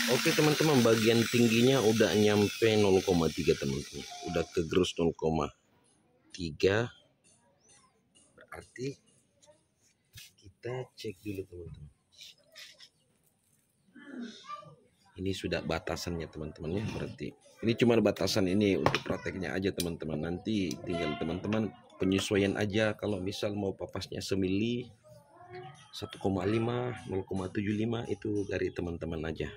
Oke teman-teman, bagian tingginya udah nyampe 0,3 teman-teman, udah kegerus 0,3. Berarti kita cek dulu teman-teman, ini sudah batasannya teman-teman ya. Berarti ini cuma batasan ini untuk prakteknya aja teman-teman, nanti tinggal teman-teman penyesuaian aja. Kalau misal mau papasnya semili 1,5, 0,75 itu dari teman-teman aja.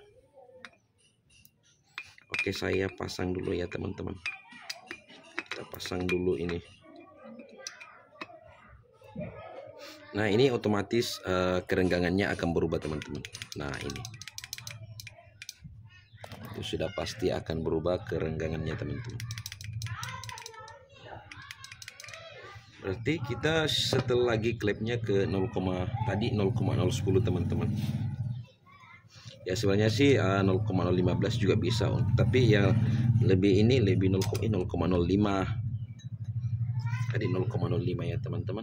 Oke, saya pasang dulu ya teman-teman. Kita pasang dulu ini. Nah, ini otomatis kerenggangannya akan berubah teman-teman. Nah, ini itu sudah pasti akan berubah kerenggangannya teman-teman. Berarti kita setel lagi klepnya ke 0, tadi 0,010 teman-teman. Ya sebenarnya sih 0,015 juga bisa, tapi ya lebih 0,05 tadi 0,05 ya teman-teman.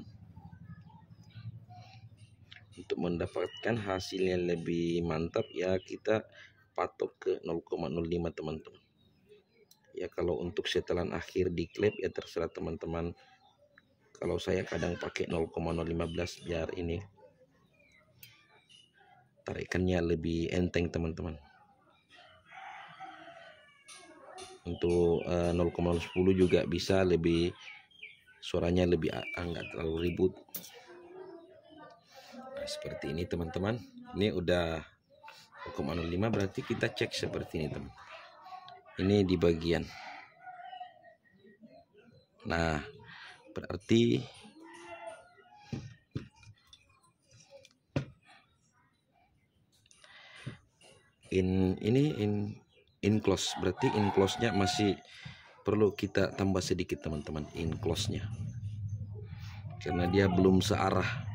Untuk mendapatkan hasilnya lebih mantap ya kita patok ke 0,05 teman-teman. Ya kalau untuk setelan akhir di klep ya terserah teman-teman. Kalau saya kadang pakai 0,015 biar ini tarikannya lebih enteng teman-teman. Untuk 0,10 juga bisa, lebih suaranya lebih enggak terlalu ribut. Nah, seperti ini teman-teman. Ini udah 0,05, berarti kita cek seperti ini teman. Ini di bagian. Nah, berarti in close, berarti in close-nya masih perlu kita tambah sedikit teman-teman, in close-nya. Karena dia belum searah.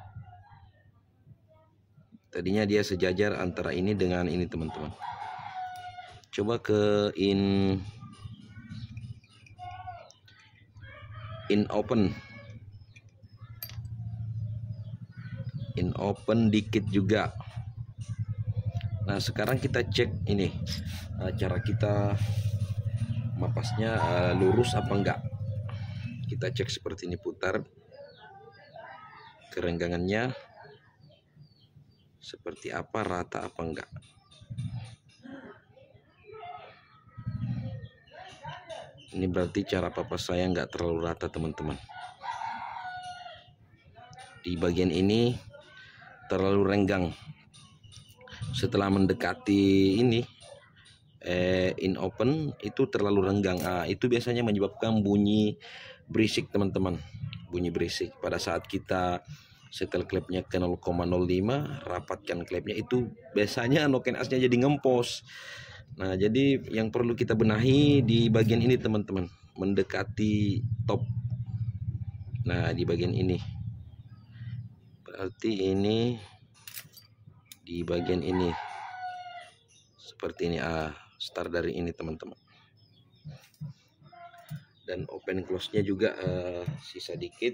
Tadinya dia sejajar antara ini dengan ini teman-teman. Coba ke in open dikit juga. Nah sekarang kita cek ini cara kita mapasnya lurus apa enggak. Kita cek seperti ini, putar kerenggangannya seperti apa, rata apa enggak. Ini berarti cara papas saya enggak terlalu rata teman-teman. Di bagian ini terlalu renggang. Setelah mendekati ini in open itu terlalu renggang. Itu biasanya menyebabkan bunyi berisik teman-teman. Bunyi berisik pada saat kita setel klepnya ke 0,05, rapatkan klepnya, itu biasanya noken asnya jadi ngempos. Nah jadi yang perlu kita benahi di bagian ini teman-teman, mendekati top. Nah di bagian ini, berarti ini di bagian ini seperti ini. Start dari ini teman-teman. Dan open close nya juga sisa dikit.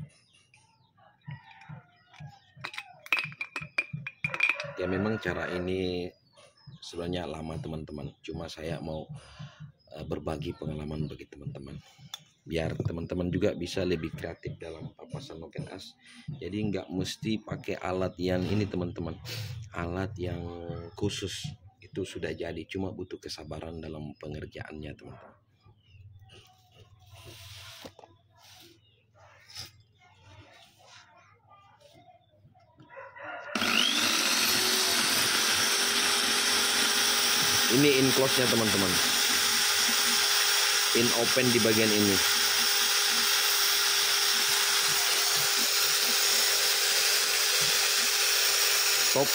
Ya memang cara ini sebenarnya lama teman-teman, cuma saya mau berbagi pengalaman bagi teman-teman biar teman-teman juga bisa lebih kreatif dalam papasan noken as. Jadi nggak mesti pakai alat yang ini teman-teman, alat yang khusus itu sudah jadi, cuma butuh kesabaran dalam pengerjaannya teman-teman. Ini in close nya teman-teman, in open di bagian ini. Top.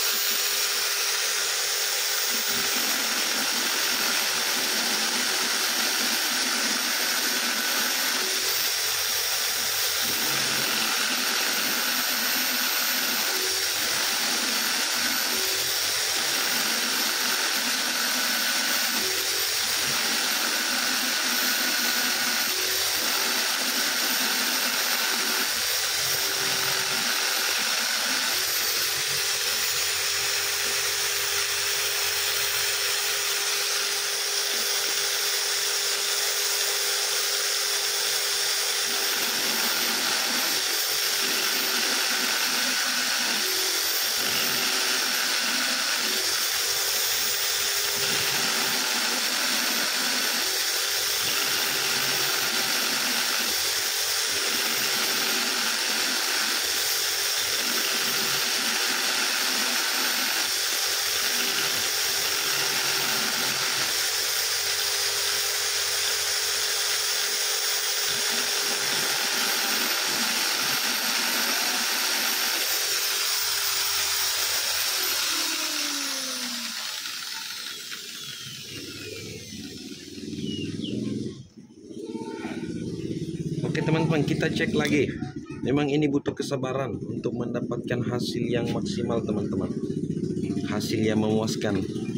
teman-teman, kita cek lagi. Memang ini butuh kesabaran untuk mendapatkan hasil yang maksimal teman-teman, hasil yang memuaskan.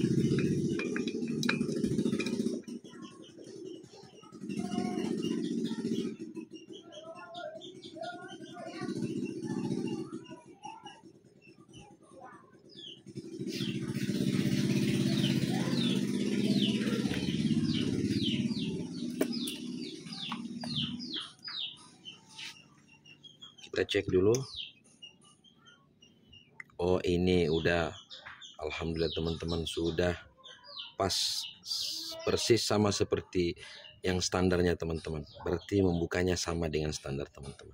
Kita cek dulu. Oh, ini udah, alhamdulillah teman-teman, sudah pas persis sama seperti yang standarnya teman-teman. Berarti membukanya sama dengan standar teman-teman.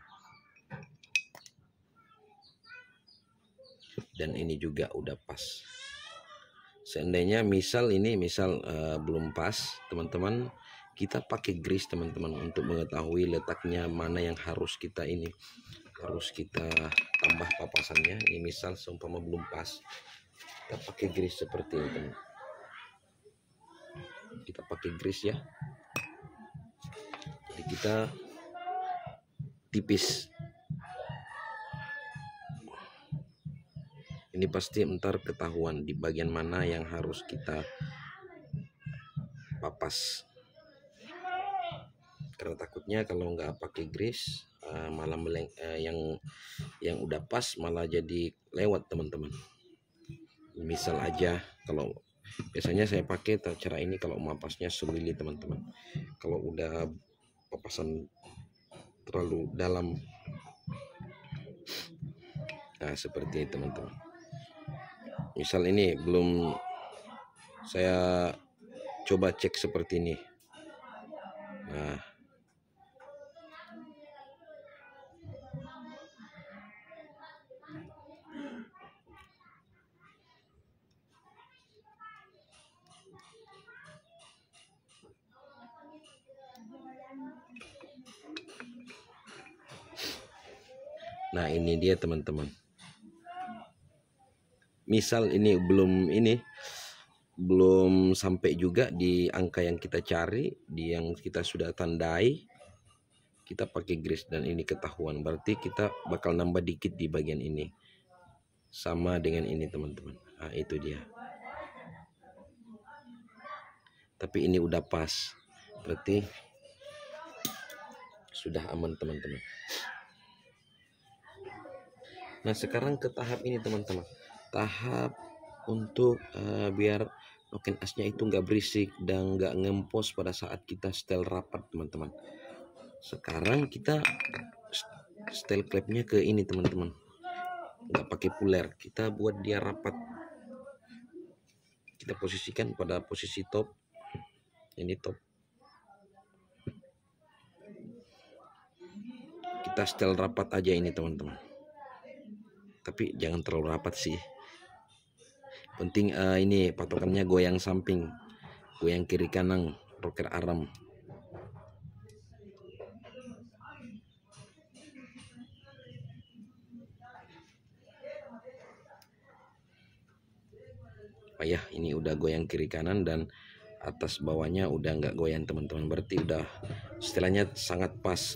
Dan ini juga udah pas. Seandainya misal belum pas teman-teman, kita pakai grease teman-teman untuk mengetahui letaknya mana yang harus kita tambah papasannya. Ini misal seumpama belum pas, kita pakai grease seperti ini teman. Kita pakai grease ya, jadi kita tipis. Ini pasti ntar ketahuan di bagian mana yang harus kita papas. Karena takutnya kalau nggak pakai grease malah yang udah pas malah jadi lewat teman-teman. Misal aja, kalau biasanya saya pakai cara ini kalau mapasnya semili teman-teman. Kalau udah papasan terlalu dalam, nah seperti itu teman-teman. Misal ini belum, saya coba cek seperti ini. Nah ini dia teman-teman. Misal ini belum sampai juga di angka yang kita cari, di yang kita sudah tandai, kita pakai grease dan ini ketahuan. Berarti kita bakal nambah dikit di bagian ini, sama dengan ini teman-teman. Nah itu dia. Tapi ini udah pas, berarti sudah aman teman-teman. Nah sekarang ke tahap ini teman-teman, tahap untuk biar noken asnya itu nggak berisik dan nggak ngempos pada saat kita setel rapat teman-teman. Sekarang kita setel klepnya ke ini teman-teman, nggak pakai puler, kita buat dia rapat. Kita posisikan pada posisi top, ini top. Kita setel rapat aja ini teman-teman, tapi jangan terlalu rapat sih. Penting ini patokannya goyang samping, goyang kiri kanan, rocker arm. Oh ya, ini udah goyang kiri kanan dan atas bawahnya udah nggak goyang teman-teman. Berarti udah setelahnya sangat pas.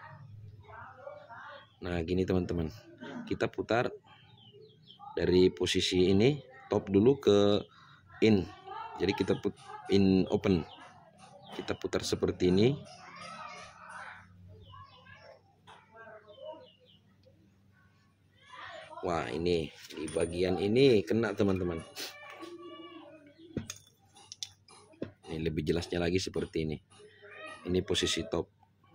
Nah gini teman-teman, kita putar dari posisi ini top dulu ke in. Jadi kita put in open, kita putar seperti ini. Wah ini di bagian ini kena teman-teman. Ini lebih jelasnya lagi seperti ini. Ini posisi top.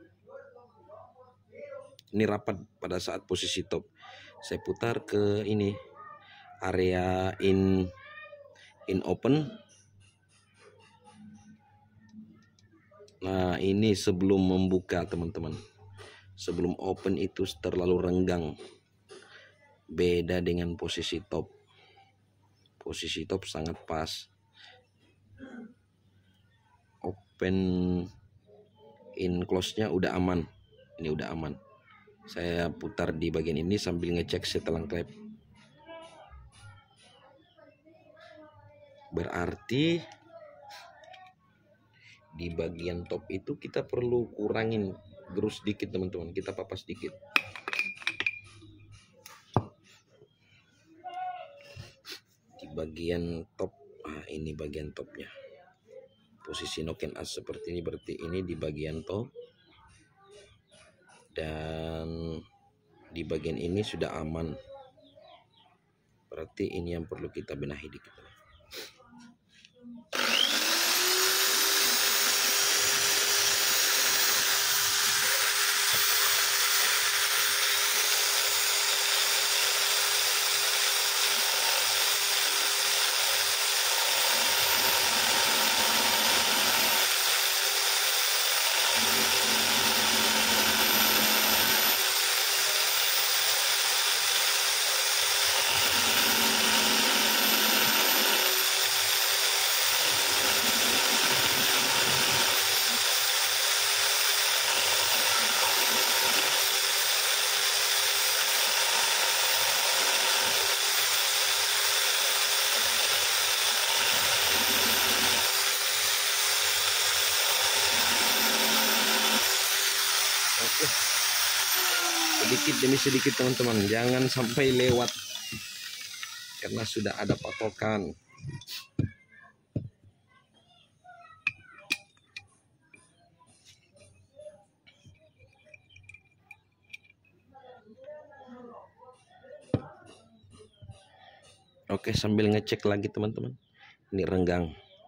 Ini rapat pada saat posisi top. Saya putar ke ini area in open. Nah ini sebelum membuka teman-teman, sebelum open itu terlalu renggang, beda dengan posisi top. Posisi top sangat pas. Open in close nya udah aman. Ini udah aman. Saya putar di bagian ini sambil ngecek setelan klep. Berarti di bagian top itu kita perlu kurangin gerus sedikit teman-teman, kita papas sedikit. Di bagian top, ini bagian topnya. Posisi noken as seperti ini, berarti ini di bagian top. Dan di bagian ini sudah aman. Berarti ini yang perlu kita benahi dikit. Oke, sedikit demi sedikit teman-teman, jangan sampai lewat karena sudah ada patokan. Oke, sambil ngecek lagi teman-teman, ini renggang.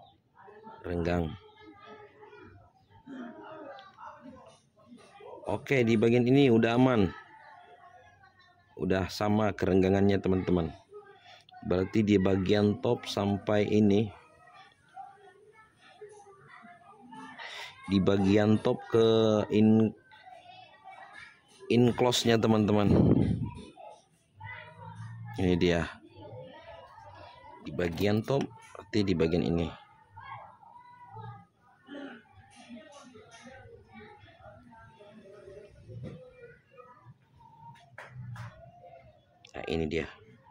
Oke, di bagian ini udah aman, udah sama kerenggangannya teman-teman. Berarti di bagian top sampai ini, di bagian top ke close-nya teman-teman. Ini dia di bagian top, berarti di bagian ini. Nah, ini dia.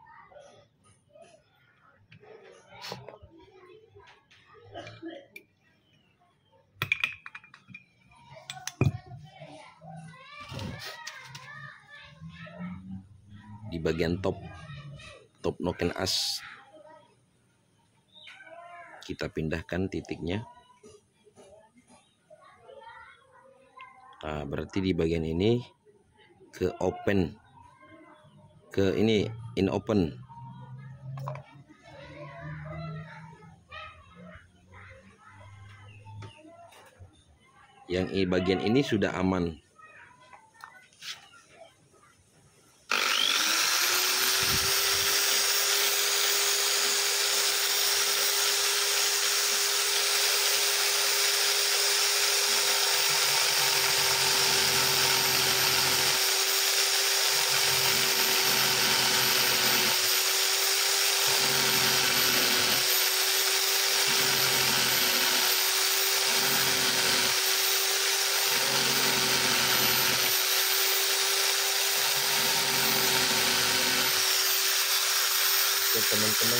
Di bagian top noken as kita pindahkan titiknya. Nah, berarti di bagian ini ke open, ke ini in open. Yang bagian ini sudah aman. Teman-teman,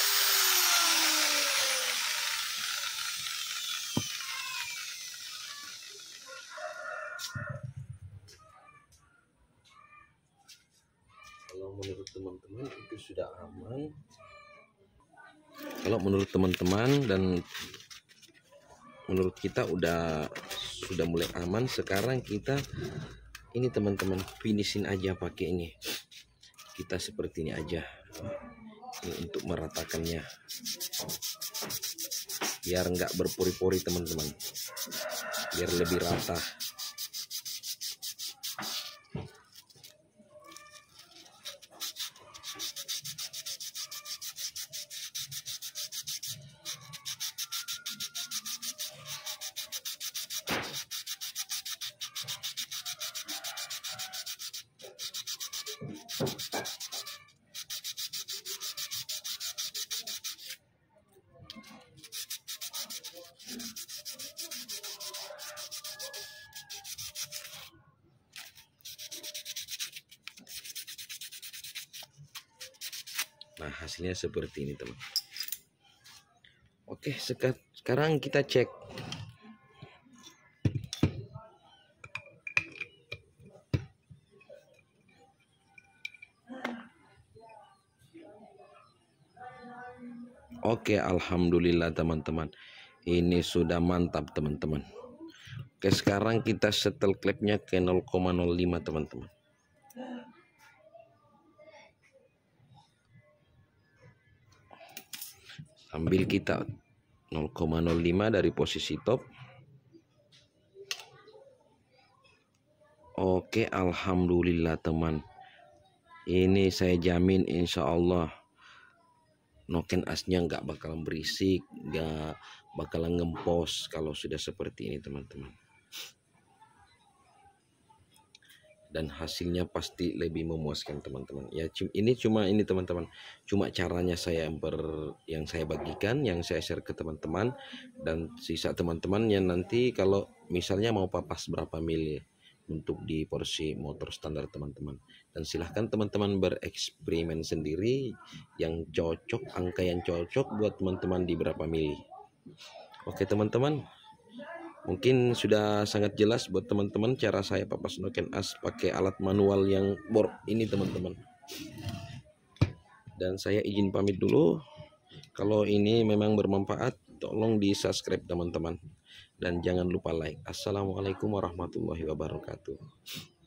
kalau menurut teman-teman itu sudah aman, kalau menurut teman-teman dan menurut kita sudah mulai aman. Sekarang kita ini teman-teman finishin aja pakai ini, kita seperti ini aja. Ini untuk meratakannya biar nggak berpori-pori teman-teman, biar lebih rata. Nah, hasilnya seperti ini teman. Oke, sekarang kita cek. Oke, alhamdulillah teman-teman. Ini sudah mantap teman-teman. Oke, sekarang kita setel klepnya ke 0,05 teman-teman. Sambil kita 0,05 dari posisi top. Oke, alhamdulillah teman. Ini saya jamin insya Allah noken asnya nggak bakalan berisik, nggak bakalan ngempos kalau sudah seperti ini teman-teman. Dan hasilnya pasti lebih memuaskan teman-teman. Ya ini cuma ini teman-teman, cuma caranya yang saya bagikan, yang saya share ke teman-teman, dan sisa teman-teman yang nanti kalau misalnya mau papas berapa mili untuk di porsi motor standar teman-teman. Dan silahkan teman-teman bereksperimen sendiri yang cocok, angka yang cocok buat teman-teman di berapa mili. Oke teman-teman, mungkin sudah sangat jelas buat teman-teman cara saya papas noken as pakai alat manual yang board ini teman-teman. Dan saya izin pamit dulu. Kalau ini memang bermanfaat, tolong di subscribe teman-teman. Dan jangan lupa like. Assalamualaikum warahmatullahi wabarakatuh.